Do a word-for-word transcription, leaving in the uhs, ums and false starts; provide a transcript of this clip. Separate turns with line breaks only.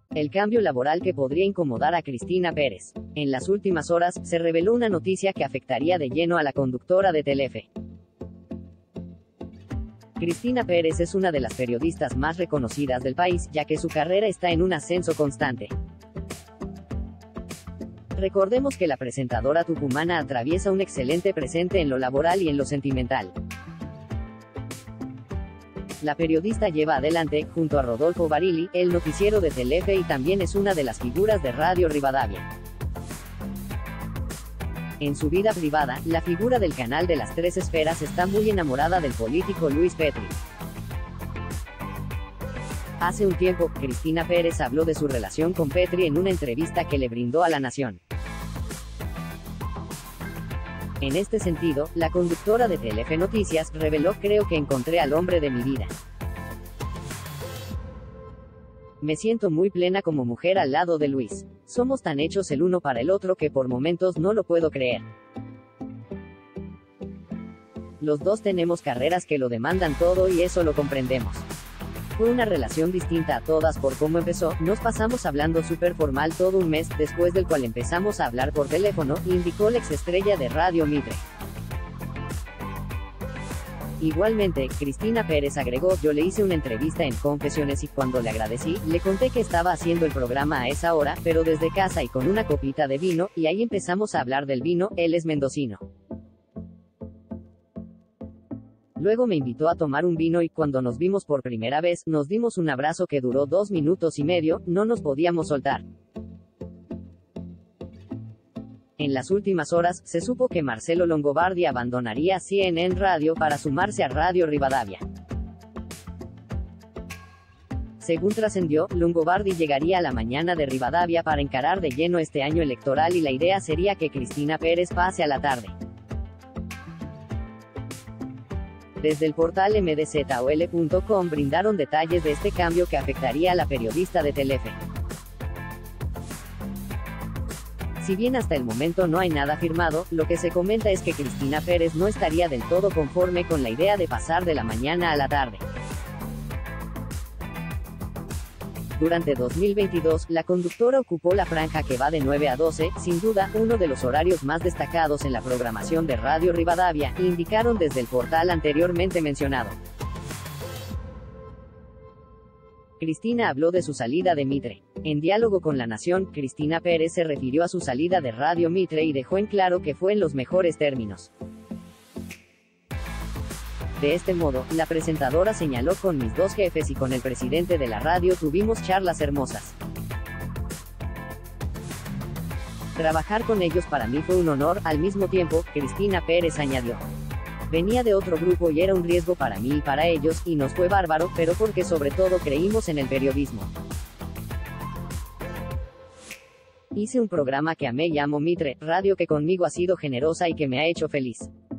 El cambio laboral que podría incomodar a Cristina Pérez. En las últimas horas, se reveló una noticia que afectaría de lleno a la conductora de Telefe. Cristina Pérez es una de las periodistas más reconocidas del país, ya que su carrera está en un ascenso constante. Recordemos que la presentadora tucumana atraviesa un excelente presente en lo laboral y en lo sentimental. La periodista lleva adelante, junto a Rodolfo Barili, el noticiero de Telefe y también es una de las figuras de Radio Rivadavia. En su vida privada, la figura del canal de las tres esferas está muy enamorada del político Luis Petri. Hace un tiempo, Cristina Pérez habló de su relación con Petri en una entrevista que le brindó a La Nación. En este sentido, la conductora de Telefe Noticias reveló: "Creo que encontré al hombre de mi vida. Me siento muy plena como mujer al lado de Luis. Somos tan hechos el uno para el otro que por momentos no lo puedo creer. Los dos tenemos carreras que lo demandan todo y eso lo comprendemos. Fue una relación distinta a todas por cómo empezó, nos pasamos hablando súper formal todo un mes, después del cual empezamos a hablar por teléfono", indicó la exestrella de Radio Mitre. Igualmente, Cristina Pérez agregó: "Yo le hice una entrevista en Confesiones y cuando le agradecí, le conté que estaba haciendo el programa a esa hora, pero desde casa y con una copita de vino, y ahí empezamos a hablar del vino, él es mendocino. Luego me invitó a tomar un vino y cuando nos vimos por primera vez, nos dimos un abrazo que duró dos minutos y medio, no nos podíamos soltar". En las últimas horas, se supo que Marcelo Longobardi abandonaría C N N Radio para sumarse a Radio Rivadavia. Según trascendió, Longobardi llegaría a la mañana de Rivadavia para encarar de lleno este año electoral y la idea sería que Cristina Pérez pase a la tarde. Desde el portal M D Z O L punto com brindaron detalles de este cambio que afectaría a la periodista de Telefe. Si bien hasta el momento no hay nada firmado, lo que se comenta es que Cristina Pérez no estaría del todo conforme con la idea de pasar de la mañana a la tarde. Durante dos mil veintidós, la conductora ocupó la franja que va de nueve a doce, sin duda, uno de los horarios más destacados en la programación de Radio Rivadavia, indicaron desde el portal anteriormente mencionado. Cristina habló de su salida de Mitre. En diálogo con La Nación, Cristina Pérez se refirió a su salida de Radio Mitre y dejó en claro que fue en los mejores términos. De este modo, la presentadora señaló: "Con mis dos jefes y con el presidente de la radio tuvimos charlas hermosas. Trabajar con ellos para mí fue un honor". Al mismo tiempo, Cristina Pérez añadió: "Venía de otro grupo y era un riesgo para mí y para ellos, y nos fue bárbaro, pero porque sobre todo creímos en el periodismo. Hice un programa que amé y amo, Mitre, radio que conmigo ha sido generosa y que me ha hecho feliz.